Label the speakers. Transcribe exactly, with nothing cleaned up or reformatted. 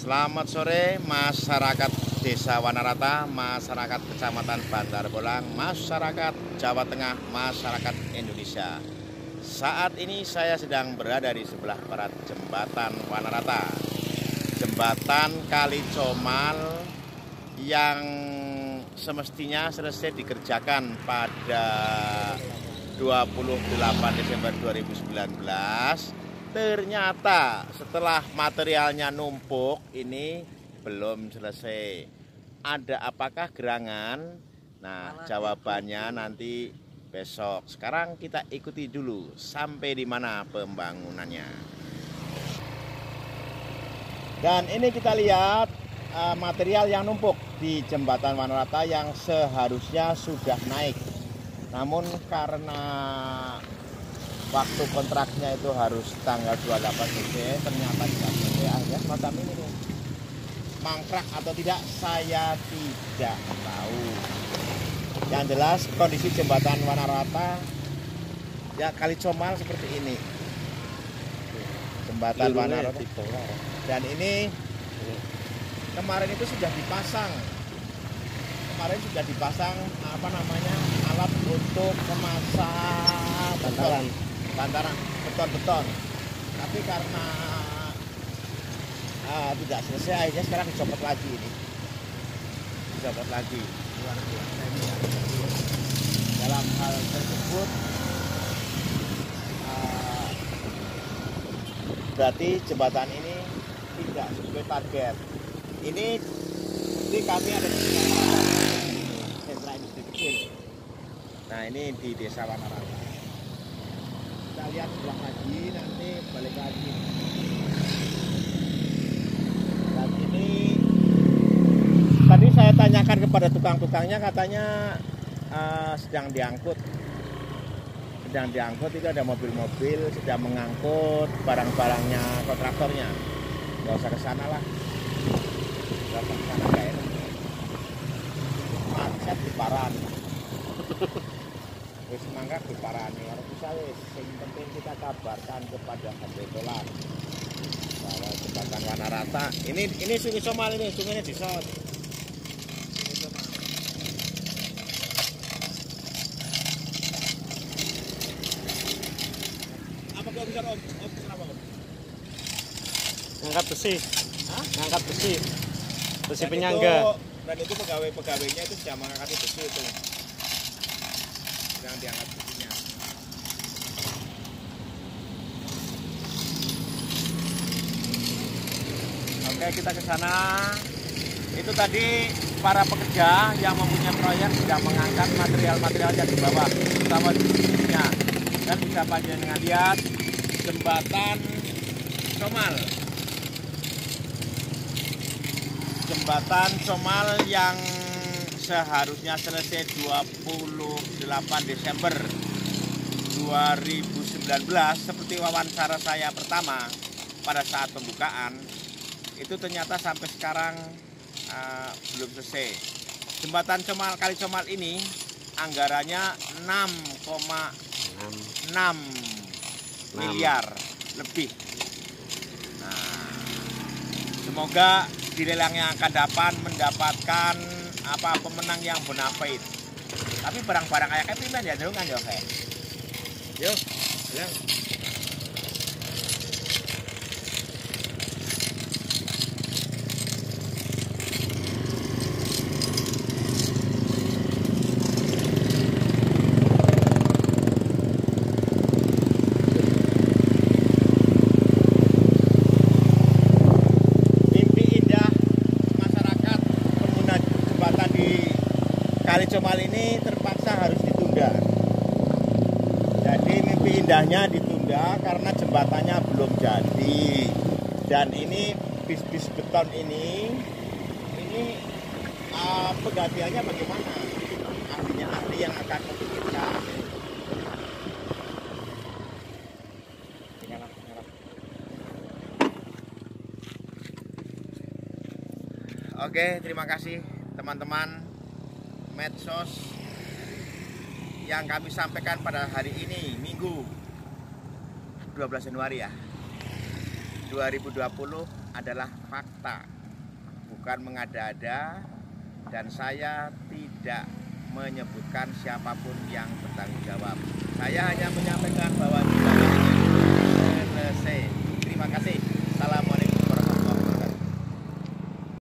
Speaker 1: Selamat sore masyarakat Desa Wanarata, masyarakat Kecamatan Bantar Bolang, masyarakat Jawa Tengah, masyarakat Indonesia. Saat ini saya sedang berada di sebelah barat jembatan Wanarata, jembatan Kali Comal yang semestinya selesai dikerjakan pada dua puluh delapan Desember dua ribu sembilan belas. Ternyata setelah materialnya numpuk ini belum selesai. Ada apakah gerangan? Nah, jawabannya nanti besok. Sekarang kita ikuti dulu sampai di mana pembangunannya. Dan ini kita lihat uh, material yang numpuk di jembatan Wanarata yang seharusnya sudah naik. Namun karena waktu kontraknya itu harus tanggal dua puluh delapan Desember, ternyata tidak selesai. Akhirnya semacam ini nih. Mangkrak atau tidak saya tidak tahu. Yang jelas kondisi jembatan Wanarata ya Kali Comal seperti ini. Jembatan Wanarata. Dan ini kemarin itu sudah dipasang. Kemarin sudah dipasang apa namanya? Alat untuk memasang bantaran. Bantaran beton-beton, tapi karena uh, tidak selesai akhirnya sekarang dicopot lagi ini, dicopot lagi. Dalam hal tersebut uh, berarti jembatan ini tidak sesuai target. Ini di kami ada di sentra industri kecil. Nah ini di Desa Wanarata. Kita lihat pulang lagi, nanti balik lagi. Dan ini tadi saya tanyakan kepada tukang-tukangnya, katanya uh, sedang diangkut. Sedang diangkut itu ada mobil-mobil sedang mengangkut barang-barangnya kontraktornya. Gak usah ke sana lah. Gak usah ke sana gak enak. Macet di Paran. Wis mangkak diparani karo bisa wis sing penting kita kabarkan kepada Hamdulillah bahwa jembatan Wanarata ini ini Sungai Comal, ini sungainya disot. Apa kau bisa om? Om kenapa om?
Speaker 2: Ngangkat besi.
Speaker 1: Hah?
Speaker 2: Ngangkat besi. Besi
Speaker 1: Dan
Speaker 2: penyangga.
Speaker 1: Itu, dan itu pegawai-pegawainya itu sudah mengangkat besi itu. Yang diangkat besinya. Oke, kita ke sana. Itu tadi para pekerja yang mempunyai proyek sudah mengangkat material-material yang di bawah, terutama di besinya. Dan bisa panjenengan lihat jembatan Comal. Jembatan Comal yang seharusnya selesai dua puluh delapan Desember dua ribu sembilan belas, seperti wawancara saya pertama pada saat pembukaan, itu ternyata sampai sekarang uh, belum selesai. Jembatan Comal Kali Comal ini anggarannya enam koma enam miliar lebih. Nah, semoga di lelang yang akan dapat mendapatkan apa pemenang yang bonafide. Tapi barang-barang kayak kepiman ya dong kan yo kayak. Yo, bilang. Kali Comal ini terpaksa harus ditunda. Jadi mimpi indahnya ditunda karena jembatannya belum jadi. Dan ini bis-bis beton ini, ini uh, penggantiannya bagaimana? Ahlinya ahli yang akan memikirkan. Oke, terima kasih teman-teman medsos yang kami sampaikan pada hari ini, Minggu dua belas Januari ya. dua ribu dua puluh adalah fakta, bukan mengada-ada, dan saya tidak menyebutkan siapapun yang bertanggung jawab. Saya hanya menyampaikan bahwa